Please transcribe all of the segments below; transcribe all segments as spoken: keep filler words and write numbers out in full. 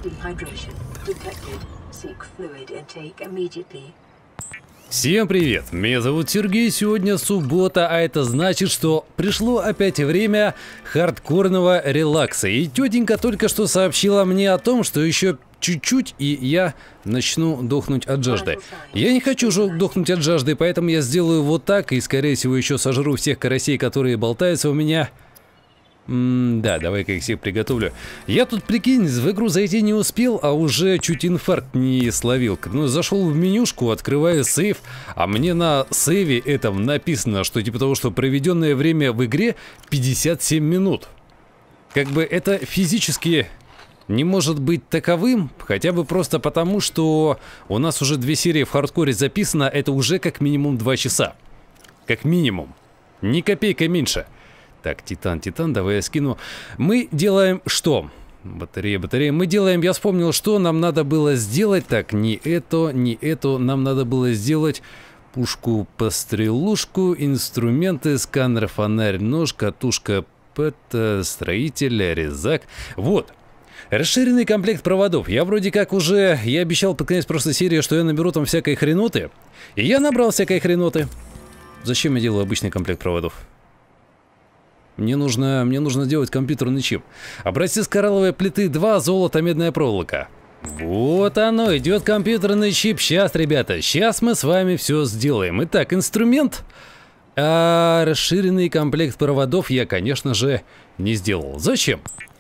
dehydration detected. Seek fluid intake immediately. Всем привет, меня зовут Сергей, сегодня суббота, а это значит, что пришло опять время хардкорного релакса. И тетенька только что сообщила мне о том, что еще чуть-чуть и я начну дохнуть от жажды. Я не хочу же дохнуть от жажды, поэтому я сделаю вот так и скорее всего еще сожру всех карасей, которые болтаются у меня. М да, давай-ка их всех приготовлю. Я тут, прикинь, в игру зайти не успел, а уже чуть инфаркт не словил. Ну, зашел в менюшку, открываю сейв, а мне на сейве этом написано, что типа того, что проведенное время в игре пятьдесят семь минут. Как бы это физически не может быть таковым, хотя бы просто потому, что у нас уже две серии в хардкоре записано, это уже как минимум два часа. Как минимум. Ни копейка меньше. Так, титан, титан, давай я скину. Мы делаем что? Батарея, батарея. Мы делаем, я вспомнил, что нам надо было сделать. Так, не это, не это. Нам надо было сделать пушку, пострелушку, инструменты, сканер, фонарь, нож, катушка, пэт, строитель, резак. Вот. Расширенный комплект проводов. Я вроде как уже, я обещал под конец прошлой серии, что я наберу там всякой хреноты. И я набрал всякой хреноты. Зачем я делаю обычный комплект проводов? Мне нужно, мне нужно сделать компьютерный чип. Образец коралловой плиты два, золото, медная проволока. Вот оно, идет компьютерный чип. Сейчас, ребята, сейчас мы с вами все сделаем. Итак, инструмент. А расширенный комплект проводов я, конечно же, не сделал. Зачем?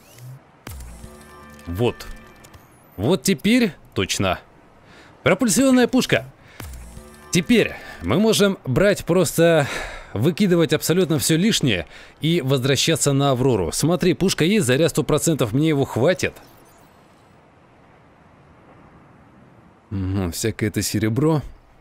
Вот. Вот теперь точно. Пропульсионная пушка. Теперь мы можем брать просто... выкидывать абсолютно все лишнее и возвращаться на Аврору. Смотри, пушка есть, заряд сто процентов, мне его хватит. Угу, всякое это серебро.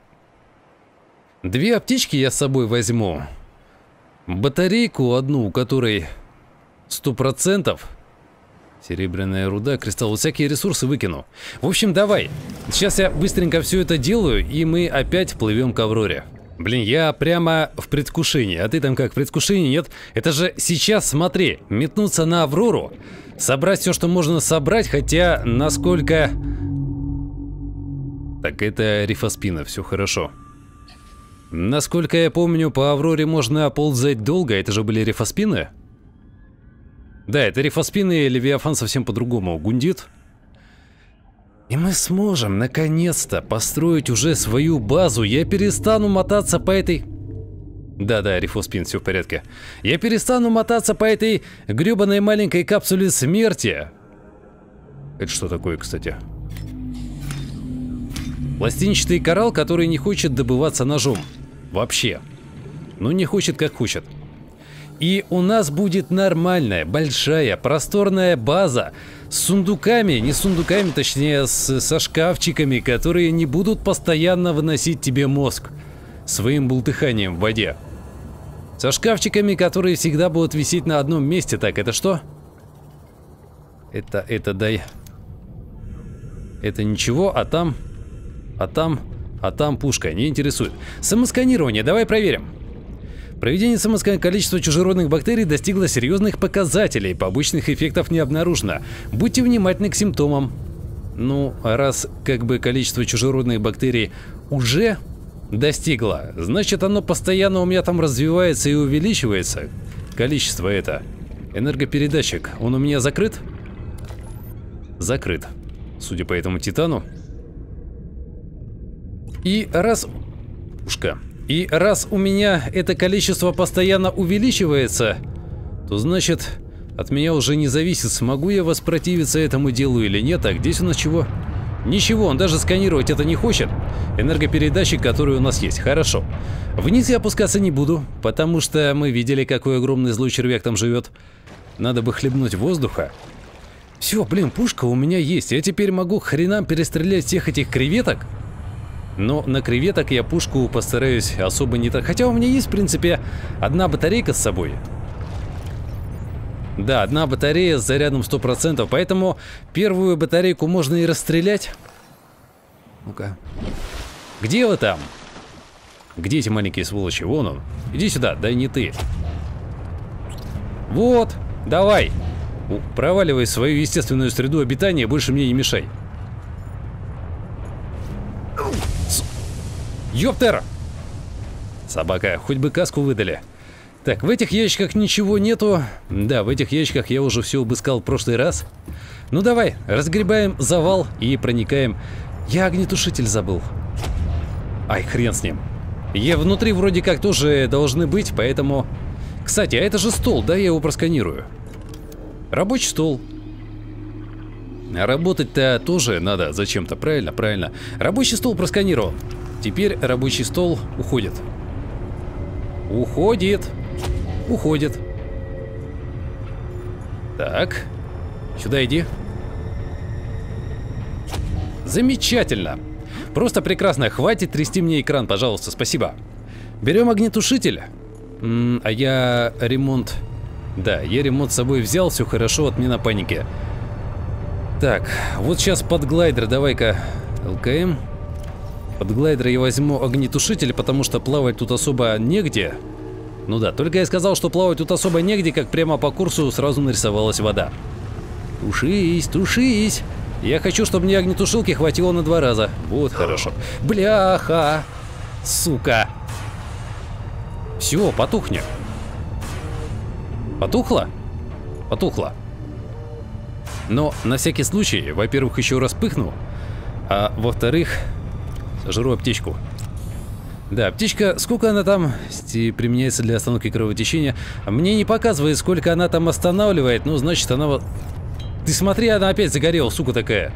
Две аптечки я с собой возьму. Батарейку одну, у которой сто процентов. Серебряная руда, кристалл, всякие ресурсы выкину. В общем, давай. Сейчас я быстренько все это делаю, и мы опять плывем к Авроре. Блин, я прямо в предвкушении. А ты там как, в предвкушении? Нет? Это же сейчас, смотри, метнуться на Аврору, собрать все, что можно собрать, хотя насколько... Так, это рифоспина, все хорошо. Насколько я помню, по Авроре можно ползать долго, это же были рифоспины? Да, это рифоспины, и Левиафан совсем по-другому гундит. И мы сможем, наконец-то, построить уже свою базу. Я перестану мотаться по этой... Да-да, рифоспин, все в порядке. Я перестану мотаться по этой гребаной маленькой капсуле смерти. Это что такое, кстати? Пластинчатый коралл, который не хочет добываться ножом. Вообще. Ну, не хочет, как хочет. И у нас будет нормальная, большая, просторная база с сундуками, не сундуками, точнее, с, со шкафчиками, которые не будут постоянно выносить тебе мозг своим бултыханием в воде. Со шкафчиками, которые всегда будут висеть на одном месте. Так, это что? Это, это, дай. Это ничего, а там, а там, а там пушка, не интересует. Самосканирование, давай проверим. Проведение самосканирования, количество чужеродных бактерий достигло серьезных показателей, побочных эффектов не обнаружено. Будьте внимательны к симптомам. Ну, раз как бы количество чужеродных бактерий уже достигло, значит оно постоянно у меня там развивается и увеличивается. Количество это. Энергопередатчик, он у меня закрыт? Закрыт. Судя по этому титану. И раз... Пушка. И раз у меня это количество постоянно увеличивается, то значит от меня уже не зависит, смогу я воспротивиться этому делу или нет. А здесь у нас чего? Ничего, он даже сканировать это не хочет. Энергопередатчик, который у нас есть. Хорошо. Вниз я опускаться не буду, потому что мы видели, какой огромный злой червяк там живет. Надо бы хлебнуть воздуха. Все, блин, пушка у меня есть. Я теперь могу к хренам перестрелять всех этих креветок. Но на креветок я пушку постараюсь особо не так. Хотя у меня есть, в принципе, одна батарейка с собой. Да, одна батарея с зарядом сто процентов. Поэтому первую батарейку можно и расстрелять. Ну-ка. Где вы там? Где эти маленькие сволочи? Вон он. Иди сюда, да не ты. Вот, давай. Проваливай в свою естественную среду обитания, больше мне не мешай. Ёптер! Собака, хоть бы каску выдали. Так, в этих ящиках ничего нету. Да, в этих ящиках я уже все обыскал в прошлый раз. Ну давай, разгребаем завал и проникаем. Я огнетушитель забыл. Ай, хрен с ним. Я внутри вроде как тоже должны быть, поэтому... Кстати, а это же стол, да, я его просканирую. Рабочий стол. А работать-то тоже надо зачем-то, правильно, правильно. Рабочий стол просканировал. Теперь рабочий стол уходит. Уходит. Уходит. Так. Сюда иди. Замечательно. Просто прекрасно. Хватит трясти мне экран, пожалуйста, спасибо. Берем огнетушитель. М-м, а я ремонт... Да, я ремонт с собой взял, все хорошо, отмена паники. Так, вот сейчас под глайдер, давай-ка ЛКМ. Под глайдер я возьму огнетушитель, потому что плавать тут особо негде. Ну да, только я сказал, что плавать тут особо негде, как прямо по курсу сразу нарисовалась вода. Тушись, тушись. Я хочу, чтобы мне огнетушилки хватило на два раза. Вот хорошо. Бляха! Сука! Все, потухни. Потухло? Потухло. Но на всякий случай, во-первых, еще раз пыхну, а во-вторых, сожру аптечку. Да, аптечка, сколько она там применяется для остановки кровотечения? Мне не показывает, сколько она там останавливает, ну, значит, она вот... Ты смотри, она опять загорела, сука такая.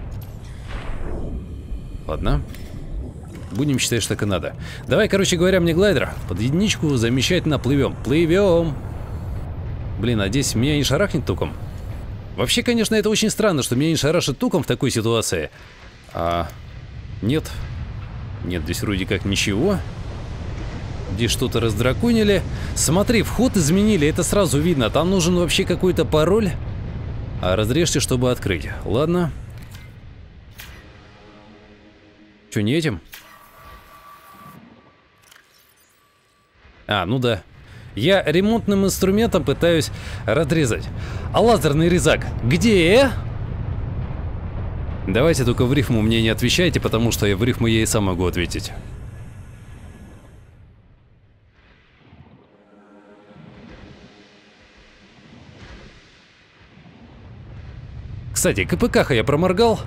Ладно. Будем считать, что так и надо. Давай, короче говоря, мне глайдер. Под единичку замечательно плывем. Плывем. Блин, а здесь меня не шарахнет током? Вообще, конечно, это очень странно, что меня не шарашит током в такой ситуации. А... Нет. Нет, здесь вроде как ничего. Здесь что-то раздраконили. Смотри, вход изменили, это сразу видно. Там нужен вообще какой-то пароль. А разрежьте, чтобы открыть. Ладно. Че, не этим? А, ну да. Я ремонтным инструментом пытаюсь разрезать. А лазерный резак где? Давайте только в рифму мне не отвечайте, потому что в рифму я и сам могу ответить. Кстати, КПК-ха я проморгал.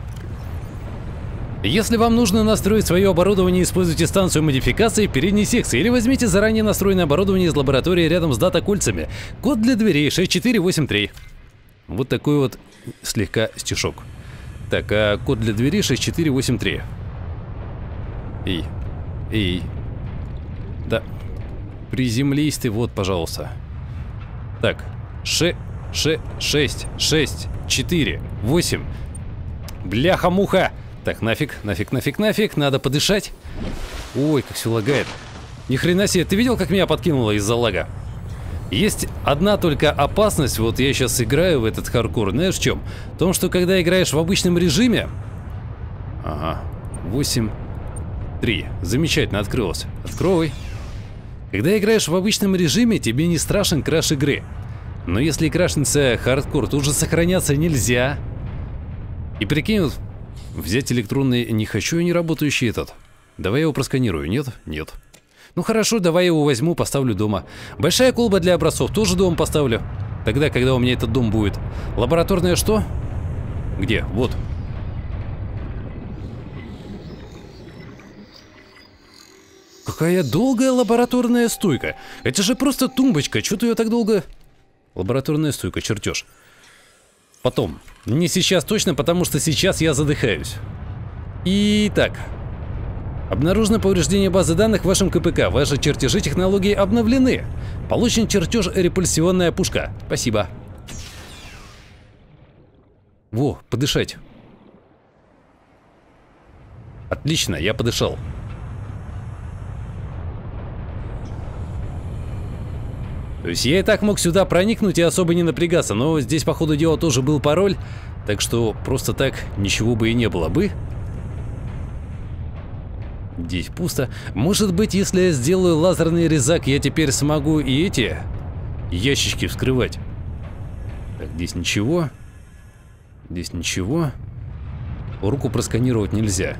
Если вам нужно настроить свое оборудование, используйте станцию модификации передней секции или возьмите заранее настроенное оборудование из лаборатории рядом с дата-кольцами. Код для дверей шесть четыре восемь три. Вот такой вот слегка стишок. Так, а код для двери шесть четыре восемь три. Эй, эй. Да. Приземлись ты, вот, пожалуйста. Так, ше, ше, шесть, шесть, четыре, восемь. Бляха-муха. Так, нафиг, нафиг, нафиг, нафиг, надо подышать. Ой, как все лагает. Ни хрена себе, ты видел, как меня подкинуло из-за лага? Есть одна только опасность, вот я сейчас играю в этот хардкор, знаешь в чем? В том, что когда играешь в обычном режиме... Ага, восемь, три, замечательно, открылось. Открой. Когда играешь в обычном режиме, тебе не страшен краш игры. Но если крашнется хардкор, тут же сохраняться нельзя. И прикинь, вот... Взять электронный не хочу, и не работающий этот. Давай я его просканирую. Нет? Нет. Ну хорошо, давай я его возьму, поставлю дома. Большая колба для образцов тоже дома поставлю. Тогда, когда у меня этот дом будет. Лабораторная что? Где? Вот. Какая долгая лабораторная стойка. Это же просто тумбочка. Что-то ее так долго... Лабораторная стойка, чертеж. Потом. Не сейчас точно, потому что сейчас я задыхаюсь. Итак. Обнаружено повреждение базы данных в вашем КПК. Ваши чертежи технологии обновлены. Получен чертеж репульсионная пушка. Спасибо. Во, подышать. Отлично, я подышал. То есть я и так мог сюда проникнуть и особо не напрягаться, но здесь, по ходу дела, тоже был пароль, так что просто так ничего бы и не было бы. Здесь пусто. Может быть, если я сделаю лазерный резак, я теперь смогу и эти ящички вскрывать. Так, здесь ничего. Здесь ничего. Руку просканировать нельзя.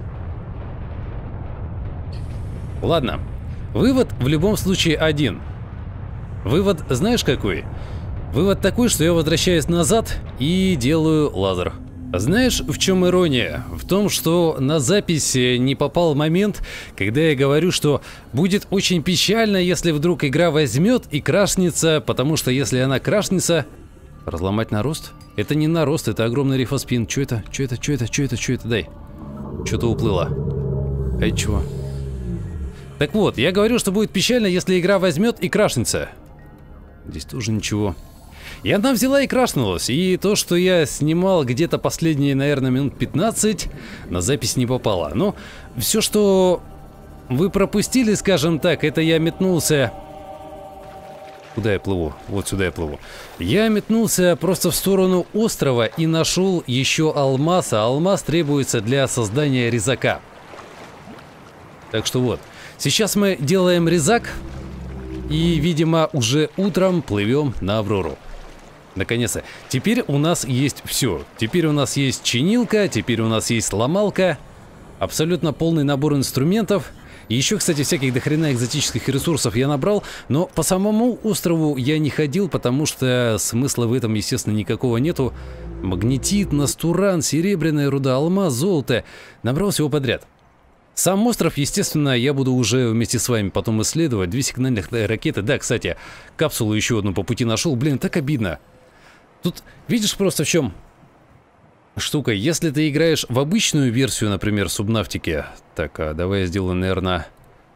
Ладно. Вывод в любом случае один. Вывод знаешь какой? Вывод такой, что я возвращаюсь назад и делаю лазер. Знаешь, в чем ирония? В том, что на запись не попал момент, когда я говорю, что будет очень печально, если вдруг игра возьмет и крашнется, потому что если она крашнется... Разломать нарост? Это не нарост, это огромный рифоспин. Че это? Че это? Че это? Че это? Че это? Дай. Что-то уплыло. А это чего? Так вот, я говорю, что будет печально, если игра возьмет и крашнется. Здесь тоже ничего. И она взяла и крашнулась. И то, что я снимал где-то последние, наверное, минут пятнадцать, на запись не попало. Но все, что вы пропустили, скажем так, это я метнулся... Куда я плыву? Вот сюда я плыву. Я метнулся просто в сторону острова и нашел еще алмаз. А алмаз требуется для создания резака. Так что вот. Сейчас мы делаем резак. И, видимо, уже утром плывем на Аврору. Наконец-то. Теперь у нас есть все. Теперь у нас есть чинилка, теперь у нас есть ломалка. Абсолютно полный набор инструментов. И еще, кстати, всяких дохрена экзотических ресурсов я набрал, но по самому острову я не ходил, потому что смысла в этом, естественно, никакого нету. Магнетит, настуран, серебряная руда, алмаз, золото. Набрал всего подряд. Сам остров, естественно, я буду уже вместе с вами потом исследовать. Две сигнальных ракеты. Да, кстати, капсулу еще одну по пути нашел. Блин, так обидно. Тут, видишь, просто в чем штука. Если ты играешь в обычную версию, например, Субнавтики. Так, а давай я сделаю, наверное...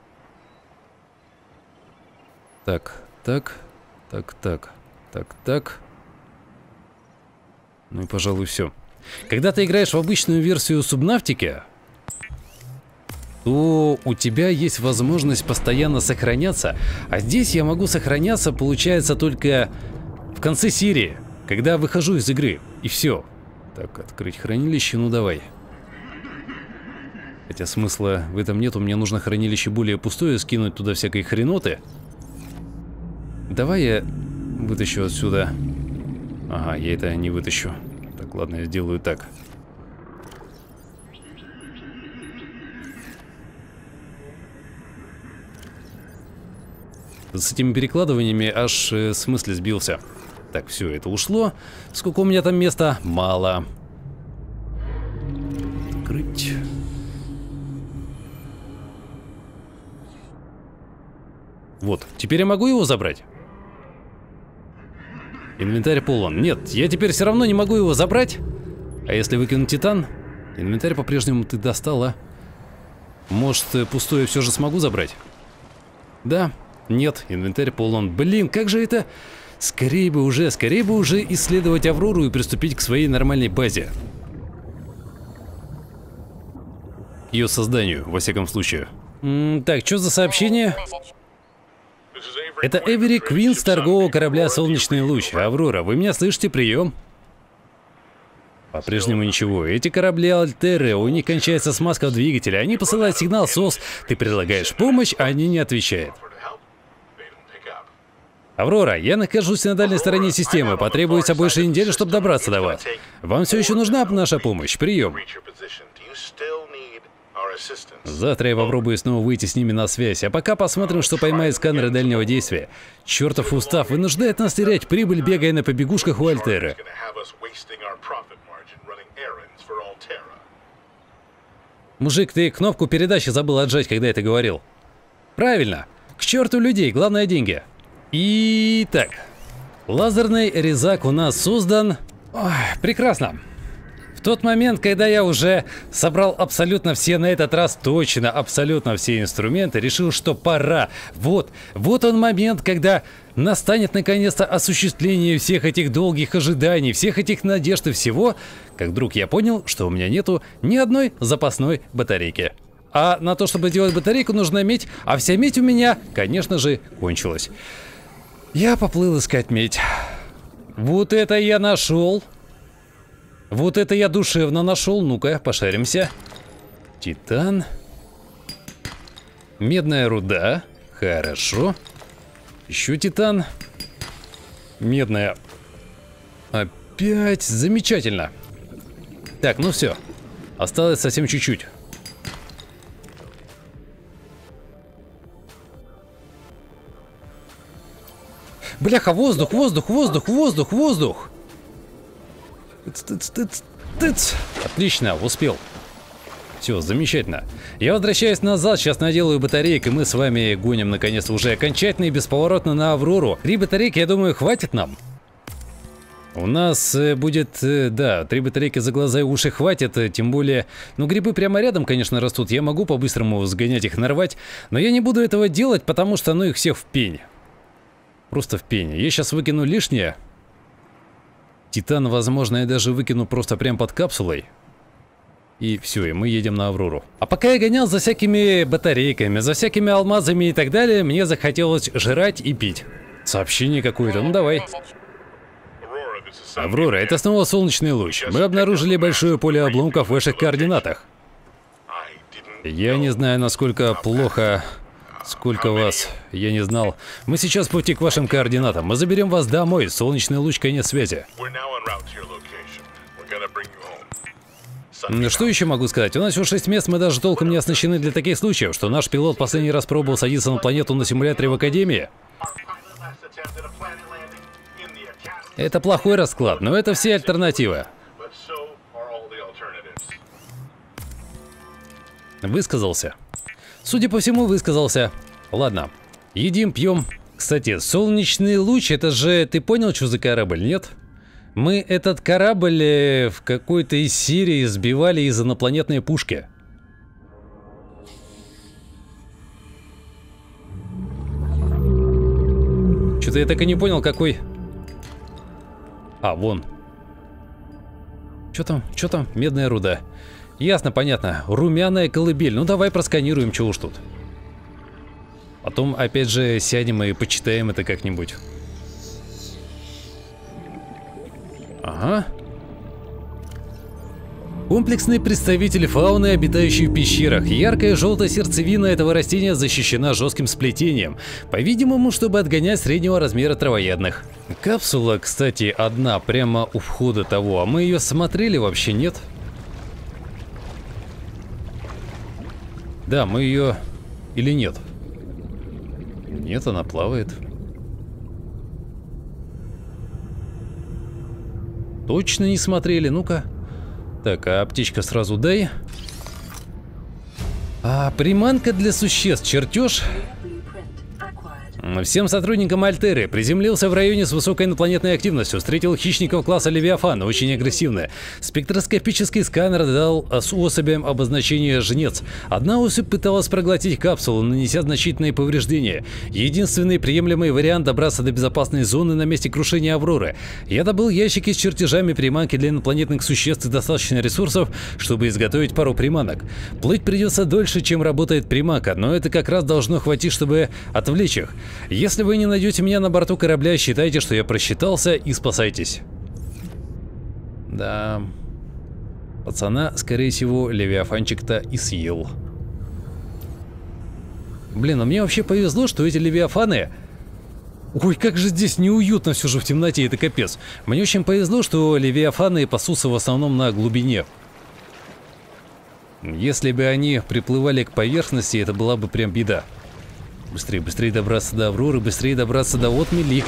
Так, так, так, так, так, так. Ну и, пожалуй, все. Когда ты играешь в обычную версию Субнавтики, то у тебя есть возможность постоянно сохраняться. А здесь я могу сохраняться, получается, только в конце серии, когда выхожу из игры. И все. Так, открыть хранилище, ну давай. Хотя смысла в этом нету, мне нужно хранилище более пустое, скинуть туда всякой хреноты. Давай я вытащу отсюда. Ага, я это не вытащу. Так, ладно, я сделаю так. С этими перекладываниями аж э, с мысли сбился. Так, все, это ушло. Сколько у меня там места? Мало. Открыть. Вот, теперь я могу его забрать? Инвентарь полон. Нет, я теперь все равно не могу его забрать. А если выкинуть титан? Инвентарь по-прежнему ты достала. Может, пустое все же смогу забрать? Да. Нет, инвентарь полон. Блин, как же это... Скорее бы уже, скорее бы уже исследовать Аврору и приступить к своей нормальной базе. Ее созданию, во всяком случае. М-м, так, что за сообщение? Это Эвери Квин с торгового корабля «Солнечный луч». Аврора, вы меня слышите? Прием. По-прежнему ничего. Эти корабли Альтеры, у них кончается смазка в двигателе. Они посылают сигнал СОС. Ты предлагаешь помощь, а они не отвечают. Аврора, я нахожусь на дальней стороне системы. Потребуется больше недели, чтобы добраться до вас. Вам все еще нужна наша помощь? Прием. Завтра я попробую снова выйти с ними на связь, а пока посмотрим, что поймает сканеры дальнего действия. Чертов устав вынуждает нас терять прибыль, бегая на побегушках у Альтеры. Мужик, ты кнопку передачи забыл отжать, когда это говорил. Правильно. К черту людей, главное деньги. Итак, лазерный резак у нас создан. Ой, прекрасно. В тот момент, когда я уже собрал абсолютно все, на этот раз точно абсолютно все инструменты, решил, что пора. Вот, вот он момент, когда настанет наконец-то осуществление всех этих долгих ожиданий, всех этих надежд и всего, как вдруг я понял, что у меня нету ни одной запасной батарейки. А на то, чтобы делать батарейку, нужна медь, а вся медь у меня, конечно же, кончилась. Я поплыл искать медь. Вот это я нашел. Вот это я душевно нашел. Ну-ка, пошаримся. Титан. Медная руда. Хорошо. Еще титан. Медная Опять замечательно. Так, ну все. Осталось совсем чуть-чуть. Бляха, воздух, воздух, воздух, воздух, воздух. Тыц, тыц, тыц, тыц. Отлично, успел. Все, замечательно. Я возвращаюсь назад, сейчас наделаю батареек, и мы с вами гоним наконец уже окончательно и бесповоротно на Аврору. Три батарейки, я думаю, хватит нам. У нас э, будет, э, да, три батарейки за глаза и уши хватит, э, тем более, ну, грибы прямо рядом, конечно, растут. Я могу по-быстрому сгонять их, нарвать, но я не буду этого делать, потому что, ну, их всех в пень. Просто в пень. Я сейчас выкину лишнее. Титан, возможно, я даже выкину просто прям под капсулой. И все, и мы едем на Аврору. А пока я гонял за всякими батарейками, за всякими алмазами и так далее, мне захотелось жрать и пить. Сообщение какое-то, ну давай. Аврора, это снова солнечный луч. Мы обнаружили большое поле обломков в ваших координатах. Я не знаю, насколько плохо, сколько вас, я не знал. Мы сейчас в пути к вашим координатам. Мы заберем вас домой. Солнечный луч, конец связи. Что еще могу сказать? У нас всего шесть мест, мы даже толком не оснащены для таких случаев, что наш пилот последний раз пробовал садиться на планету на симуляторе в Академии. Это плохой расклад, но это все альтернативы. Высказался. Судя по всему, высказался. Ладно, едим, пьем. Кстати, солнечный луч, это же, ты понял, что за корабль, нет? Мы этот корабль в какой-то из серий сбивали из инопланетной пушки. Что-то я так и не понял, какой... А, вон. Что там? Что там? Медная руда. Ясно, понятно. Румяная колыбель. Ну давай просканируем, что уж тут. Потом опять же сядем и почитаем это как-нибудь. Ага. Комплексный представитель фауны, обитающий в пещерах. Яркая желтая сердцевина этого растения защищена жестким сплетением, по-видимому, чтобы отгонять среднего размера травоядных. Капсула, кстати, одна прямо у входа того, а мы ее смотрели вообще, нет? Да, мы ее... Или нет? Нет, она плавает. Точно не смотрели, ну-ка. Так, а аптечка сразу дай. А, приманка для существ, чертеж. Всем сотрудникам Альтеры. Приземлился в районе с высокой инопланетной активностью. Встретил хищников класса Левиафан, очень агрессивные. Спектроскопический сканер дал особям обозначение жнец. Одна особь пыталась проглотить капсулу, нанеся значительные повреждения. Единственный приемлемый вариант добраться до безопасной зоны на месте крушения Авроры. Я добыл ящики с чертежами приманки для инопланетных существ и достаточно ресурсов, чтобы изготовить пару приманок. Плыть придется дольше, чем работает приманка, но это как раз должно хватить, чтобы отвлечь их. Если вы не найдете меня на борту корабля, считайте, что я просчитался, и спасайтесь. Да. Пацана, скорее всего, Левиафанчик-то и съел. Блин, а мне вообще повезло, что эти Левиафаны... Ой, как же здесь неуютно все же в темноте, это капец. Мне очень повезло, что Левиафаны пасутся в основном на глубине. Если бы они приплывали к поверхности, это была бы прям беда. Быстрее, быстрее добраться до Авроры, быстрее добраться до отмели.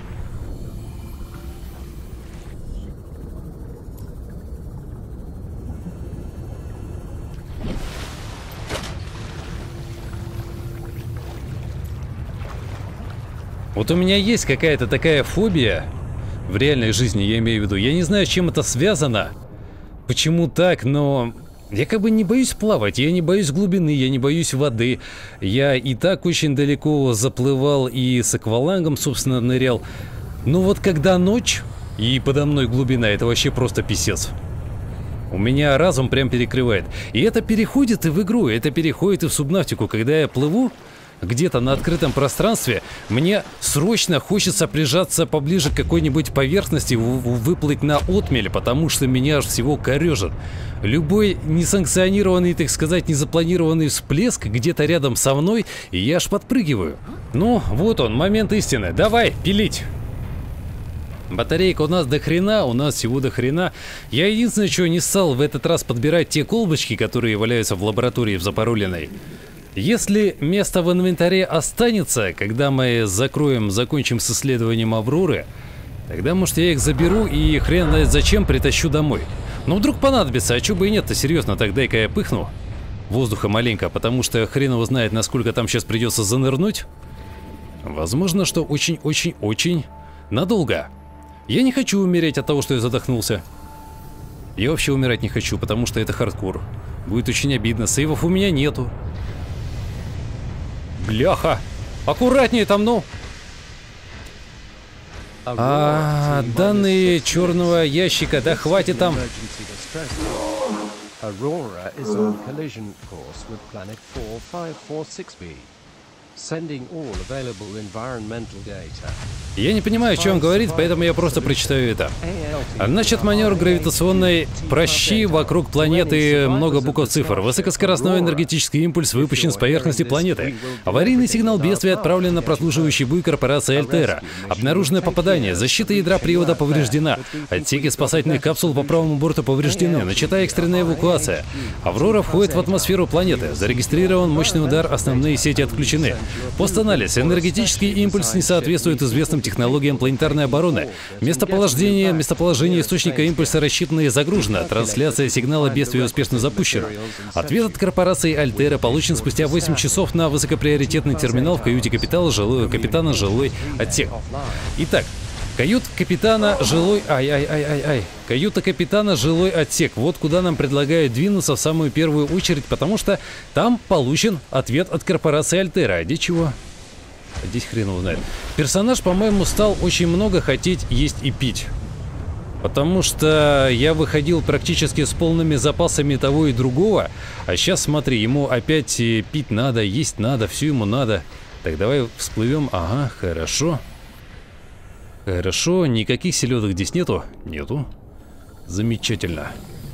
Вот у меня есть какая-то такая фобия в реальной жизни, я имею в виду. Я не знаю, с чем это связано, почему так, но... Я как бы не боюсь плавать, я не боюсь глубины, я не боюсь воды. Я и так очень далеко заплывал и с аквалангом, собственно, нырял. Но вот когда ночь и подо мной глубина, это вообще просто писец. У меня разум прям перекрывает. И это переходит и в игру, это переходит и в субнавтику. Когда я плыву где-то на открытом пространстве, мне срочно хочется прижаться поближе к какой-нибудь поверхности, выплыть на отмель, потому что меня аж всего корежит. Любой несанкционированный, так сказать, незапланированный всплеск где-то рядом со мной, и я аж подпрыгиваю. Ну, вот он, момент истины. Давай, пилить. Батарейка у нас до хрена, у нас всего до хрена. Я единственное, что не стал в этот раз подбирать те колбочки, которые валяются в лаборатории в Запорулиной. Если место в инвентаре останется, когда мы закроем, закончим с исследованием Авроры, тогда, может, я их заберу и хрен знает зачем притащу домой. Но вдруг понадобится, а чё бы и нет-то, серьезно, так дай-ка я пыхну воздуха маленько, потому что хрен его знает, насколько там сейчас придется занырнуть. Возможно, что очень-очень-очень надолго. Я не хочу умереть от того, что я задохнулся. Я вообще умирать не хочу, потому что это хардкор. Будет очень обидно, сейвов у меня нету. Бляха! Аккуратнее там, ну! А, данные черного ящика, да хватит там. Aurora is on collision course with planet four five four six b. Sending all available environmental data. Я не понимаю, о чем он говорит, поэтому я просто прочитаю это. Значит, маневр гравитационной прощи вокруг планеты, много букв цифр. Высокоскоростной энергетический импульс выпущен с поверхности планеты. Аварийный сигнал бедствия отправлен на прослушивающий буй корпорации Альтера. Обнаружено попадание. Защита ядра привода повреждена. Отсеки спасательных капсул по правому борту повреждены. Начата экстренная эвакуация. Аврора входит в атмосферу планеты. Зарегистрирован мощный удар, основные сети отключены. Постанализ. Энергетический импульс не соответствует известным технологиям планетарной обороны. Местоположение, местоположение источника импульса рассчитано и загружено. Трансляция сигнала бедствия успешно запущена. Ответ от корпорации Альтера получен спустя восемь часов на высокоприоритетный терминал в каюте капитана жилой, капитана жилой отсек. Итак, кают капитана жилой... Ай-ай-ай-ай-ай. Каюта капитана жилой отсек. Вот куда нам предлагают двинуться в самую первую очередь, потому что там получен ответ от корпорации Альтера. А где чего? А здесь хрен его знает. Персонаж, по-моему, стал очень много хотеть есть и пить. Потому что я выходил практически с полными запасами того и другого. А сейчас, смотри, ему опять пить надо, есть надо, все ему надо. Так, давай всплывем. Ага, хорошо. Хорошо, никаких селедок здесь нету? Нету. Замечательно.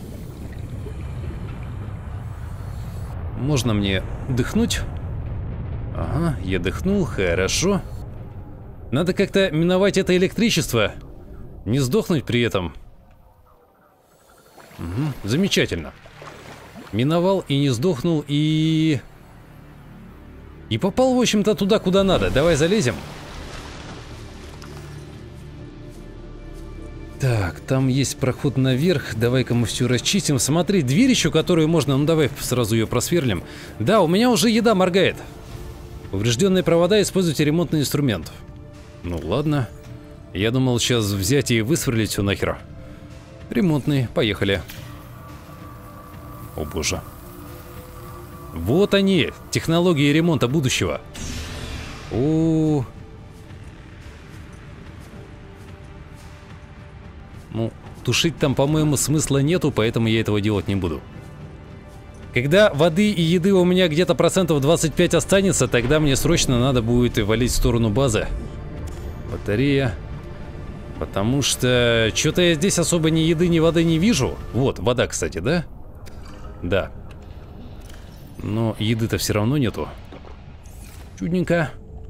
Можно мне дыхнуть? Ага, я дыхнул, хорошо. Надо как-то миновать это электричество. Не сдохнуть при этом. Угу, замечательно. Миновал и не сдохнул, и... И попал, в общем-то, туда, куда надо. Давай залезем. Так, там есть проход наверх. Давай-ка мы все расчистим. Смотри, дверь еще, которую можно... Ну, давай сразу ее просверлим. Да, у меня уже еда моргает. Поврежденные провода, используйте ремонтный инструмент. Ну, ладно. Я думал сейчас взять и высверлить все нахер. Ремонтный, поехали. О, боже. Вот они, технологии ремонта будущего. О. Ну, тушить там, по-моему, смысла нету, поэтому я этого делать не буду. Когда воды и еды у меня где-то процентов двадцать пять останется, тогда мне срочно надо будет валить в сторону базы. Батарея. Потому что что-то я здесь особо ни еды, ни воды не вижу. Вот, вода, кстати, да? Да. Но еды-то все равно нету. Чудненько.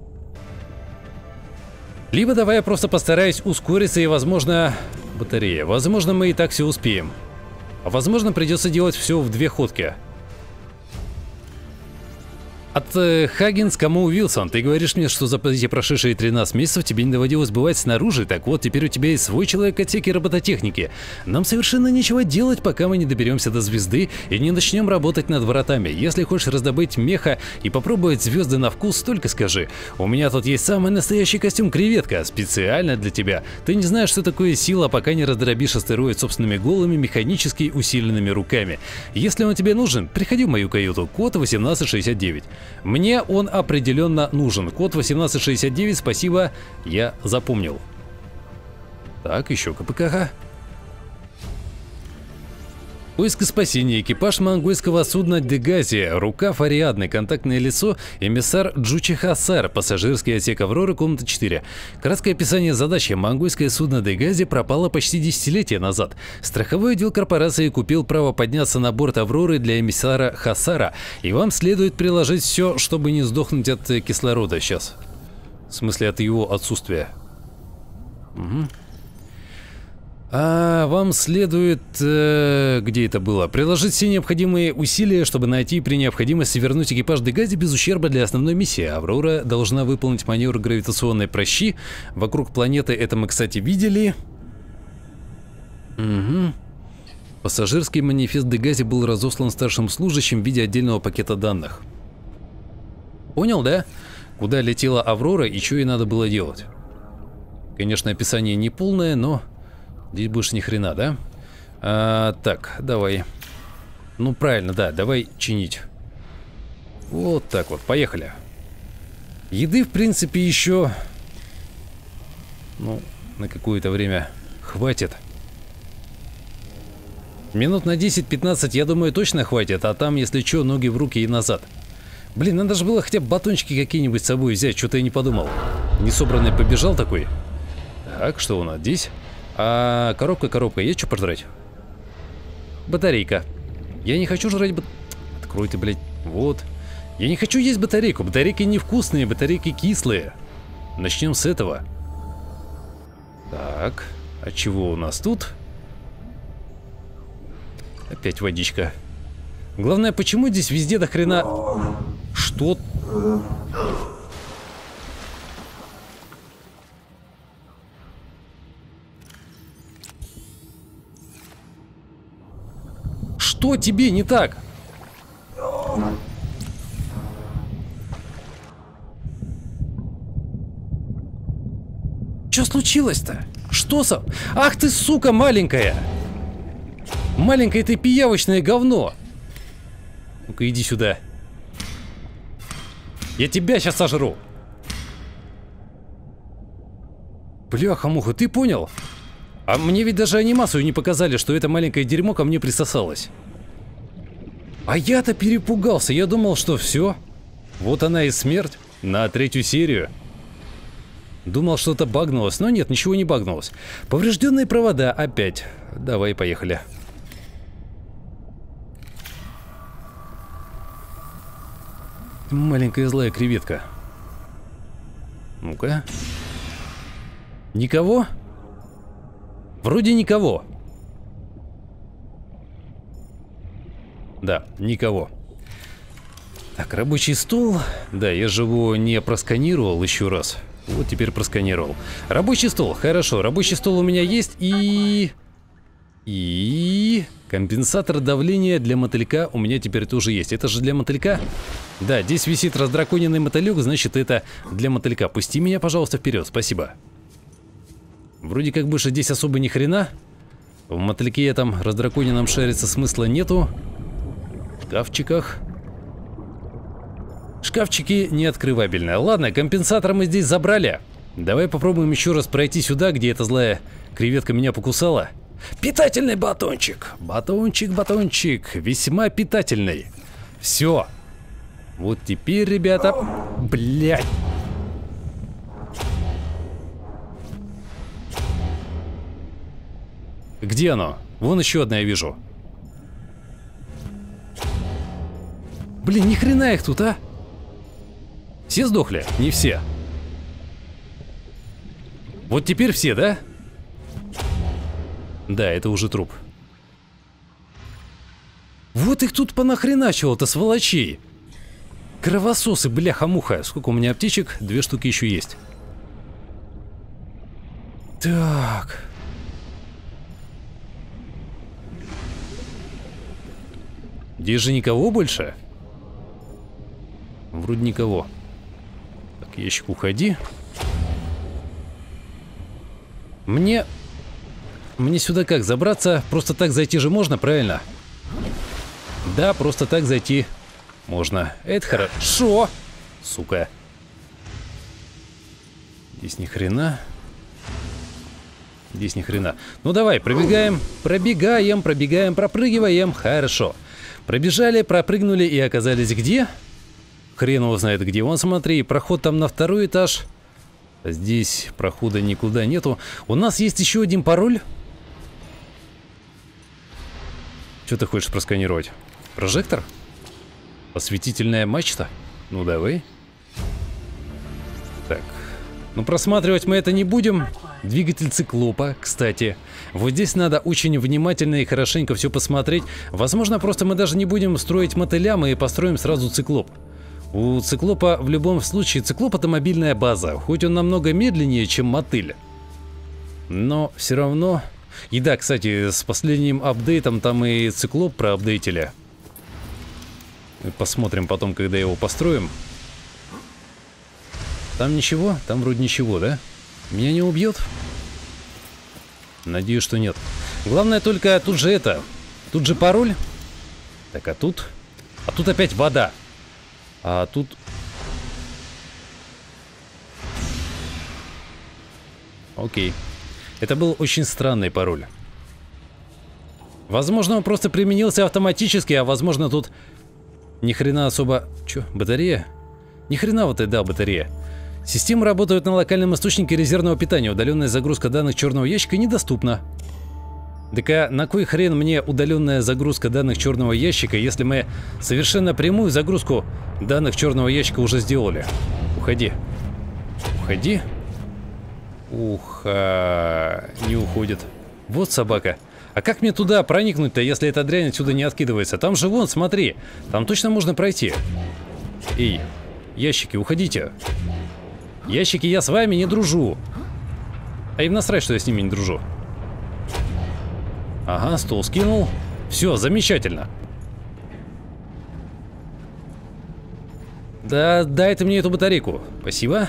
Либо давай я просто постараюсь ускориться и, возможно... Батарея. Возможно, мы и так все успеем. А возможно, придется делать все в две ходки. От э, Хаггинс, кому Уилсон, ты говоришь мне, что за эти прошедшие тринадцать месяцев тебе не доводилось бывать снаружи, так вот, теперь у тебя есть свой человек отсеки робототехники. Нам совершенно нечего делать, пока мы не доберемся до звезды и не начнем работать над вратами. Если хочешь раздобыть меха и попробовать звезды на вкус, только скажи. У меня тут есть самый настоящий костюм креветка, специально для тебя. Ты не знаешь, что такое сила, пока не раздробишь астероид собственными голыми, механически усиленными руками. Если он тебе нужен, приходи в мою каюту, код восемнадцать шестьдесят девять. Мне он определенно нужен. Код восемнадцать шестьдесят девять, спасибо, я запомнил. Так, еще КПК. Поиск и спасение. Экипаж монгольского судна Дегазия. Рукав Ариадны. Контактное лицо. Эмиссар Джучихасар. Пассажирский отсек Авроры. Комната четыре. Краткое описание задачи. Монгольское судно Дегазия пропало почти десятилетия назад. Страховой отдел корпорации купил право подняться на борт Авроры для эмиссара Хасара. И вам следует приложить все, чтобы не сдохнуть от кислорода сейчас. В смысле, от его отсутствия. Угу. А вам следует... Э, где это было? Приложить все необходимые усилия, чтобы найти при необходимости вернуть экипаж Дегази без ущерба для основной миссии. Аврора должна выполнить маневр гравитационной прощи вокруг планеты. Это мы, кстати, видели. Угу. Пассажирский манифест Дегази был разослан старшим служащим в виде отдельного пакета данных. Понял, да? Куда летела Аврора и что ей надо было делать? Конечно, описание не полное, но здесь больше ни хрена, да? А, так, давай. Ну, правильно, да, давай чинить. Вот так вот, поехали. Еды, в принципе, еще... Ну, на какое-то время хватит. Минут на десять-пятнадцать, я думаю, точно хватит, а там, если что, ноги в руки и назад. Блин, надо же было хотя бы батончики какие-нибудь с собой взять, что-то я не подумал. Несобранный побежал такой. Так, что у нас здесь? А коробка, коробка, есть что пожрать? Батарейка. Я не хочу жрать бат... Открой ты, блядь. Вот. Я не хочу есть батарейку. Батарейки невкусные, батарейки кислые. Начнем с этого. Так, а чего у нас тут? Опять водичка. Главное, почему здесь везде до хрена... Что? Что тебе не так? Что случилось-то? Что со... Ах ты, сука, маленькая! Маленькое ты пиявочное говно! Ну-ка, иди сюда. Я тебя сейчас сожру. Бляха-муха, ты понял? А мне ведь даже анимацию не показали, что это маленькое дерьмо ко мне присосалось. А я-то перепугался, я думал, что все. Вот она и смерть на третью серию. Думал, что-то багнулось, но нет, ничего не багнулось. Поврежденные провода опять. Давай, поехали. Маленькая злая креветка. Ну-ка. Никого? Вроде никого. Да, никого. Так, рабочий стол. Да, я же его не просканировал еще раз. Вот теперь просканировал. Рабочий стол, хорошо. Рабочий стол у меня есть и... И... Компенсатор давления для мотылька у меня теперь тоже есть. Это же для мотылька? Да, здесь висит раздраконенный мотылек, значит, это для мотылька. Пусти меня, пожалуйста, вперед, спасибо. Вроде как больше здесь особо ни хрена. В мотыльке этом раздраконенном шариться смысла нету. В шкафчиках. Шкафчики неоткрывабельные. Ладно, компенсатор мы здесь забрали. Давай попробуем еще раз пройти сюда, где эта злая креветка меня покусала. Питательный батончик. Батончик, батончик. Весьма питательный. Все. Вот теперь, ребята... Блядь. Где оно? Вон еще одна я вижу. Блин, ни хрена их тут, а? Все сдохли? Не все. Вот теперь все, да? Да, это уже труп. Вот их тут понахреначило-то, сволочей. Кровососы, бляха-муха. Сколько у меня аптечек? Две штуки еще есть. Так. Здесь же никого больше? Вроде никого. Так, ящик, уходи. Мне... Мне сюда как, забраться? Просто так зайти же можно, правильно? Да, просто так зайти можно. Это хорошо. Сука. Здесь ни хрена. Здесь ни хрена. Ну давай, пробегаем, пробегаем, пробегаем, пропрыгиваем. Хорошо. Пробежали, пропрыгнули и оказались где? Хрен его знает где. Вон, смотри, проход там на второй этаж. Здесь прохода никуда нету. У нас есть еще один пароль. Что ты хочешь просканировать? Прожектор? Осветительная мачта? Ну давай. Так. Ну просматривать мы это не будем. Двигатель циклопа, кстати. Вот здесь надо очень внимательно и хорошенько все посмотреть. Возможно, просто мы даже не будем строить мотыля, мы построим сразу циклоп. У циклопа в любом случае, циклоп — это мобильная база, хоть он намного медленнее, чем мотыль. Но все равно... И да, кстати, с последним апдейтом там и циклоп проапдейтили. Посмотрим потом, когда его построим. Там ничего? Там вроде ничего, да? Меня не убьет? Надеюсь, что нет. Главное только, тут же это... Тут же пароль. Так, а тут... А тут опять вода. А тут... Окей. Это был очень странный пароль. Возможно, он просто применился автоматически, а возможно, тут ни хрена особо... Чё, батарея? Ни хрена вот и да, батарея. Системы работают на локальном источнике резервного питания. Удаленная загрузка данных черного ящика недоступна. Так а на кой хрен мне удаленная загрузка данных черного ящика, если мы совершенно прямую загрузку данных черного ящика уже сделали? Уходи. Уходи. Ух, а... не уходит. Вот собака. А как мне туда проникнуть-то, если эта дрянь отсюда не откидывается? Там же вон, смотри. Там точно можно пройти. Эй, ящики, уходите. Ящики, я с вами не дружу. А им насрать, что я с ними не дружу. Ага, стол скинул. Все, замечательно. Да, дай ты мне эту батарейку. Спасибо.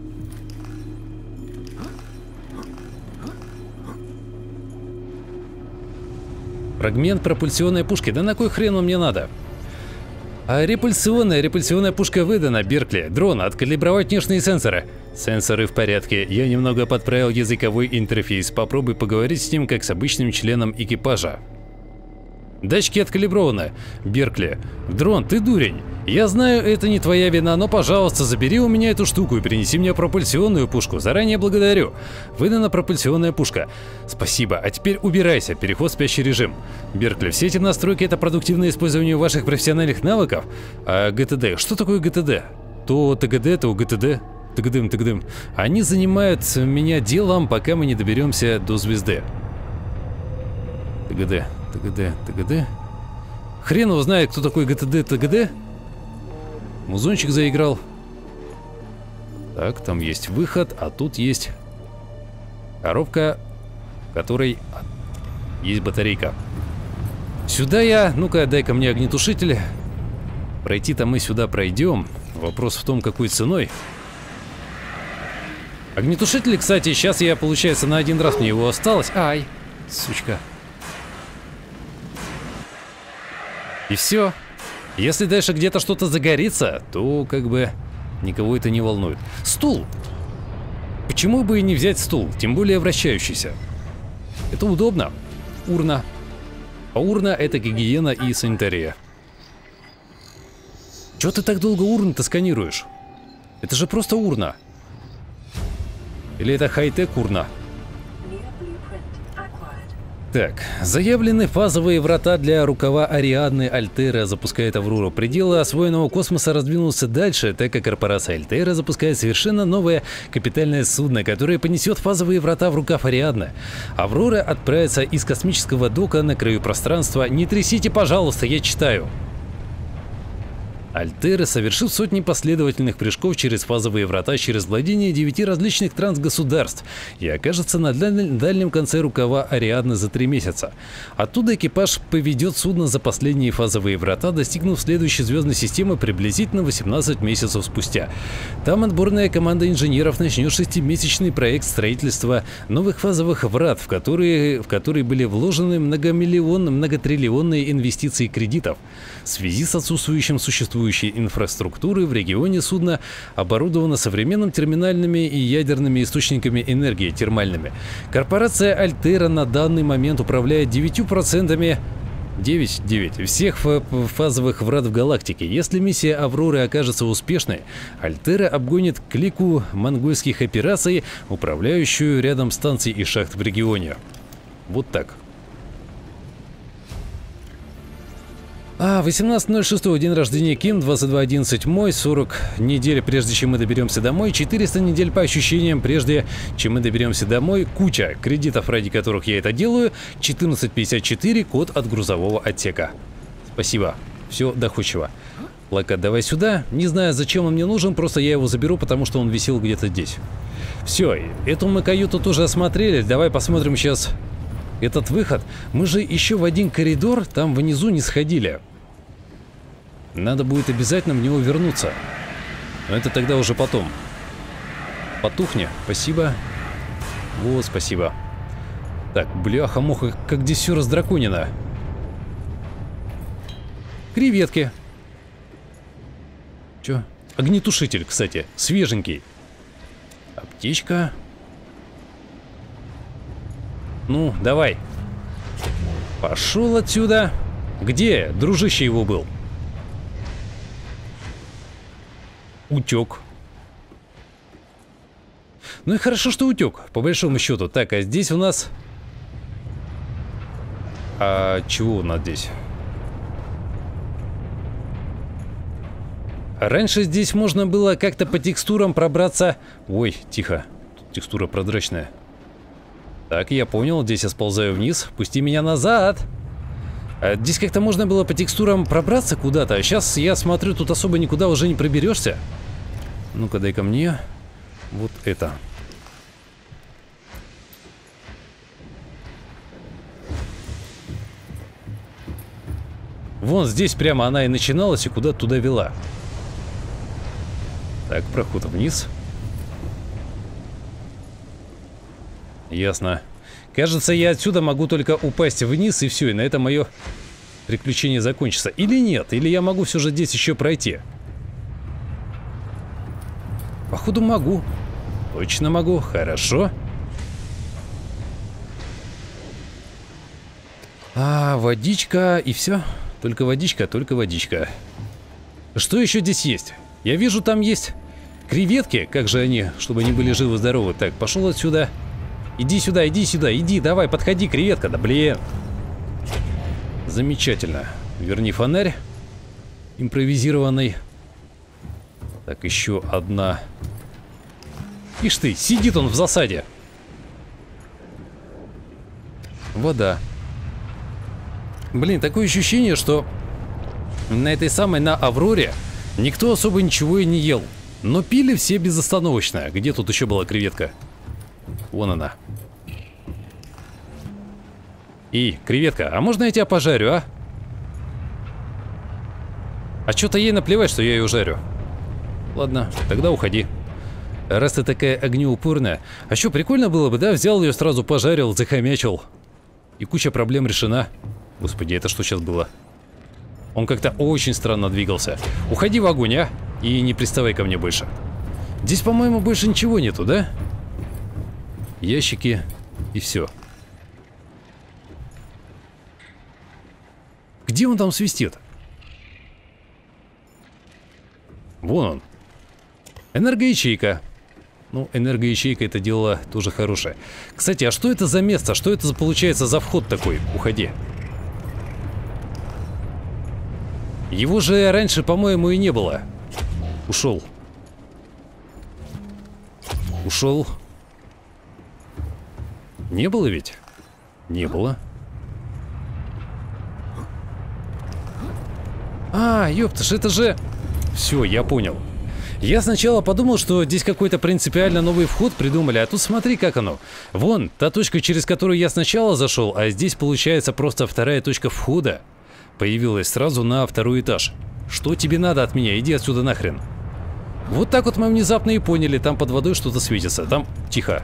Фрагмент пропульсионной пушки. Да на кой хрен он мне надо? А репульсионная, репульсионная пушка выдана, Беркли. Дрон, откалибровать внешние сенсоры. Сенсоры в порядке. Я немного подправил языковой интерфейс. Попробуй поговорить с ним, как с обычным членом экипажа. Датчики откалиброваны. Беркли. Дрон, ты дурень. Я знаю, это не твоя вина, но, пожалуйста, забери у меня эту штуку и принеси мне пропульсионную пушку. Заранее благодарю. Выдана пропульсионная пушка. Спасибо. А теперь убирайся. Переход в спящий режим. Беркли, все эти настройки — это продуктивное использование ваших профессиональных навыков. А ГТД? Что такое ГТД? То ТГД, то ГТД. Тыгдым, тыгдым. Они занимают меня делом, пока мы не доберемся до звезды. ТГД, ТГД, ТГД. Хрен его знает, кто такой ГТД, ТГД. Музончик заиграл. Так, там есть выход, а тут есть коробка, в которой есть батарейка. Сюда я... Ну-ка, дай-ка мне огнетушитель. Пройти-то мы сюда пройдем. Вопрос в том, какой ценой. Огнетушитель, кстати, сейчас я, получается, на один раз мне его осталось. Ай, сучка. И все. Если дальше где-то что-то загорится, то как бы никого это не волнует. Стул. Почему бы и не взять стул, тем более вращающийся? Это удобно. Урна. А урна — это гигиена и санитария. Чего ты так долго урны-то сканируешь? Это же просто урна. Или это хай-тек урна? Так, заявлены фазовые врата для рукава Ариадны. Альтера запускает Аврору. Пределы освоенного космоса раздвинулся дальше, так как корпорация Альтера запускает совершенно новое капитальное судно, которое понесет фазовые врата в рукав Ариадны. Аврора отправится из космического дока на краю пространства. Не трясите, пожалуйста, я читаю. Альтера совершит сотни последовательных прыжков через фазовые врата, через владение девяти различных трансгосударств и окажется на дальнем конце рукава Ариадны за три месяца. Оттуда экипаж поведет судно за последние фазовые врата, достигнув следующей звездной системы приблизительно восемнадцать месяцев спустя. Там отборная команда инженеров начнет шестимесячный проект строительства новых фазовых врат, в которые, в которые были вложены многомиллионные, многотриллионные инвестиции кредитов. В связи с отсутствующим существующим инфраструктуры в регионе судно оборудовано современными терминальными и ядерными источниками энергии термальными. Корпорация Альтера на данный момент управляет девятью процентами девять девять всех фазовых врат в галактике. Если миссия Авроры окажется успешной, Альтера обгонит клику монгольских операций, управляющую рядом станций и шахт в регионе. Вот так. А, восемнадцатое ноль шестое, день рождения Ким, двадцать два одиннадцать мой, сорок недель, прежде чем мы доберемся домой, четыреста недель по ощущениям, прежде чем мы доберемся домой, куча кредитов, ради которых я это делаю, четырнадцать пятьдесят четыре, код от грузового отсека. Спасибо, все доходчиво. Плакат давай сюда, не знаю, зачем он мне нужен, просто я его заберу, потому что он висел где-то здесь. Все, эту мы каюту тоже осмотрели, давай посмотрим сейчас... Этот выход. Мы же еще в один коридор там внизу не сходили. Надо будет обязательно в него вернуться. Но это тогда уже потом. Потухни. Спасибо. Вот, спасибо. Так, бляха-муха, как здесь все раздраконено. Креветки. Че? Огнетушитель, кстати. Свеженький. Аптечка. Ну, давай. Пошел отсюда. Где дружище его был? Утек. Ну и хорошо, что утек, по большому счету. Так, а здесь у нас... А чего у нас здесь? Раньше здесь можно было как-то по текстурам пробраться... Ой, тихо. Тут текстура прозрачная. Так, я понял, здесь я сползаю вниз. Пусти меня назад. А здесь как-то можно было по текстурам пробраться куда-то. А сейчас я смотрю, тут особо никуда уже не проберешься. Ну-ка, дай ко мне. Вот это. Вон здесь прямо она и начиналась, и куда-то туда вела. Так, проход вниз. Ясно. Кажется, я отсюда могу только упасть вниз, и все, и на этом мое приключение закончится. Или нет, или я могу все же здесь еще пройти. Походу могу. Точно могу, хорошо. А, водичка, и все. Только водичка, только водичка. Что еще здесь есть? Я вижу, там есть креветки. Как же они, чтобы они были живы-здоровы. Так, пошел отсюда. Иди сюда, иди сюда, иди, давай, подходи, креветка, да блин. Замечательно. Верни фонарь. Импровизированный. Так, еще одна. Ишь ты, сидит он в засаде. Вода. Блин, такое ощущение, что на этой самой, на Авроре, никто особо ничего и не ел. Но пили все безостановочно. Где тут еще была креветка? Вон она. И, креветка, а можно я тебя пожарю, а? А что-то ей наплевать, что я ее жарю. Ладно, тогда уходи. Раз ты такая огнеупорная. А что, прикольно было бы, да? Взял ее, сразу пожарил, захомячил. И куча проблем решена. Господи, это что сейчас было? Он как-то очень странно двигался. Уходи в огонь, а? И не приставай ко мне больше. Здесь, по-моему, больше ничего нету, да? Ящики и все. Где он там свистит? Вон он. Энергоячейка. Ну, энергоячейка — это дело тоже хорошее. Кстати, а что это за место? Что это получается за вход такой? Уходи. Его же раньше, по-моему, и не было. Ушел. Ушел. Не было ведь? Не было. А, ёпташ, это же... Все, я понял. Я сначала подумал, что здесь какой-то принципиально новый вход придумали, а тут смотри, как оно. Вон, та точка, через которую я сначала зашел, а здесь получается просто вторая точка входа. Появилась сразу на второй этаж. Что тебе надо от меня? Иди отсюда нахрен. Вот так вот мы внезапно и поняли, там под водой что-то светится. Там... Тихо.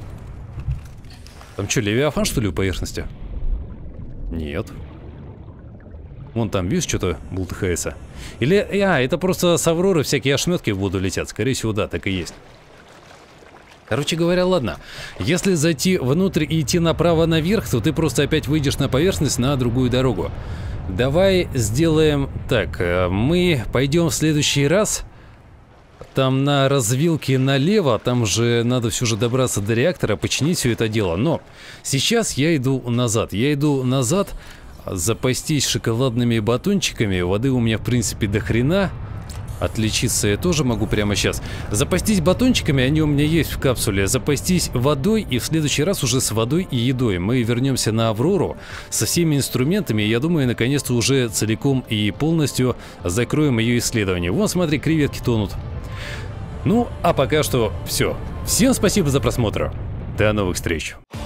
Там что, левиафан, что ли, у поверхности? Нет. Вон там, видишь, что-то бултыхается. Или, а, это просто с Авроры всякие ошметки в воду летят. Скорее всего, да, так и есть. Короче говоря, ладно. Если зайти внутрь и идти направо наверх, то ты просто опять выйдешь на поверхность на другую дорогу. Давай сделаем так. Мы пойдем в следующий раз. Там на развилке налево, там же надо все же добраться до реактора, починить все это дело. Но сейчас я иду назад. Я иду назад запастись шоколадными батончиками. Воды у меня, в принципе, до хрена. Отличиться я тоже могу прямо сейчас. Запастись батончиками, они у меня есть в капсуле. Запастись водой, и в следующий раз уже с водой и едой. Мы вернемся на Аврору со всеми инструментами. И я думаю, наконец-то уже целиком и полностью закроем ее исследование. Вон, смотри, креветки тонут. Ну, а пока что все. Всем спасибо за просмотр. До новых встреч.